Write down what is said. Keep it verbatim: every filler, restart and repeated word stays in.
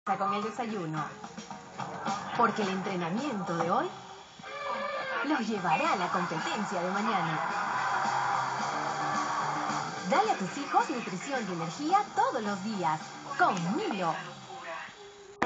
Con el desayuno, porque el entrenamiento de hoy los llevará a la competencia de mañana. Dale a tus hijos nutrición y energía todos los días con Milo.